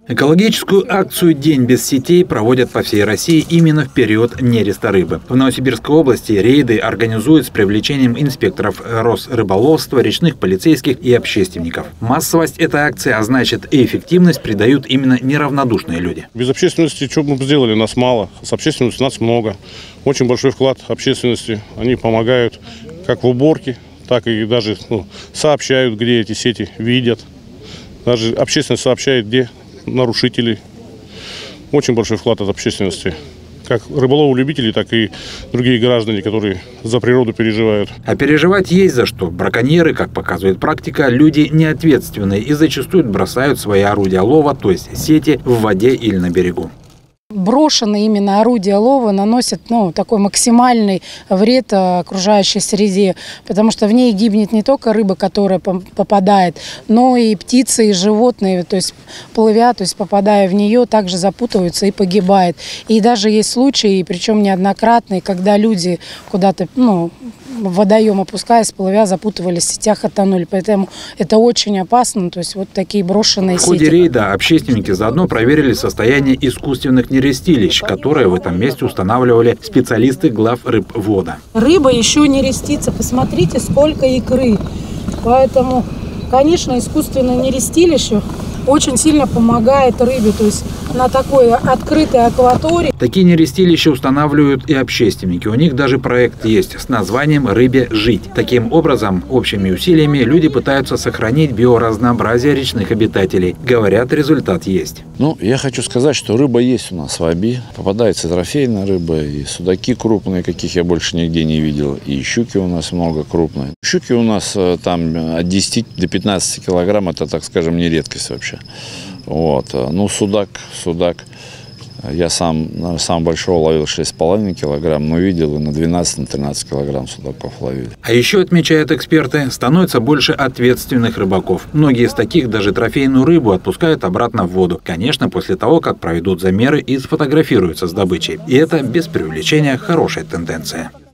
Экологическую акцию «День без сетей» проводят по всей России именно в период нереста рыбы. В Новосибирской области рейды организуют с привлечением инспекторов Росрыболовства, речных полицейских и общественников. Массовость этой акции, а значит и эффективность, придают именно неравнодушные люди. Без общественности что бы мы сделали? Нас мало. С общественностью нас много. Очень большой вклад общественности. Они помогают как в уборке, так и даже сообщают, где эти сети видят. Даже общественность сообщает, где нарушителей. Очень большой вклад от общественности. Как рыболовы-любители, так и другие граждане, которые за природу переживают. А переживать есть за что. Браконьеры, как показывает практика, люди неответственные и зачастую бросают свои орудия лова, то есть сети, в воде или на берегу. Брошенные именно орудия лова наносят такой максимальный вред окружающей среде, потому что в ней гибнет не только рыба, которая попадает, но и птицы, и животные, то есть плывя, то есть попадая в нее, также запутываются и погибают. И даже есть случаи, причем неоднократные, когда люди куда-то в водоем опускаясь, плывя, запутывались в сетях, оттонули. Поэтому это очень опасно, то есть вот такие брошенные сети. В ходе рейда общественники заодно проверили состояние искусственных нерестилищ, которые в этом месте устанавливали специалисты главрыбвода. Рыба еще не рестится, посмотрите, сколько икры. Поэтому, конечно, искусственное нерестилище очень сильно помогает рыбе, то есть на такой открытой акватории. Такие нерестилища устанавливают и общественники. У них даже проект есть с названием «Рыбе жить». Таким образом, общими усилиями люди пытаются сохранить биоразнообразие речных обитателей. Говорят, результат есть. Я хочу сказать, что рыба есть у нас в Оби. Попадается трофейная рыба, и судаки крупные, каких я больше нигде не видел, и щуки у нас много крупные. Щуки у нас там от 10 до 15 килограмм, это, так скажем, не редкость вообще. Судак. Я сам большого ловил 6,5 килограмм, но видел и на 12-13 килограмм судаков ловили. А еще, отмечают эксперты, становится больше ответственных рыбаков. Многие из таких даже трофейную рыбу отпускают обратно в воду. Конечно, после того, как проведут замеры и сфотографируются с добычей. И это без преувеличения хорошая тенденция.